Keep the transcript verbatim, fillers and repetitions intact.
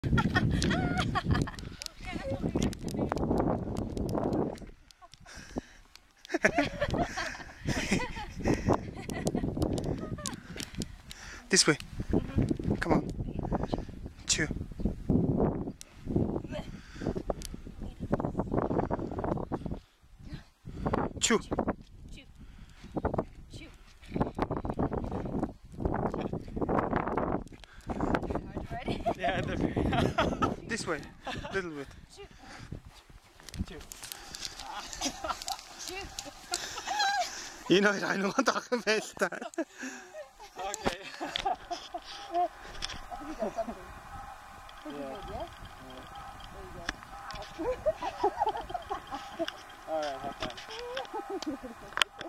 This way. Mm-hmm. Come on. Chew. Chew. Chew. Chew. Ready? Yeah, this way. Little bit. Chew. Chew. Chew. Hino'y ainoa takapesta. Okay. I think you got something. Pretty Yeah. good, yeah? Yeah. There you go. Alright, have fun.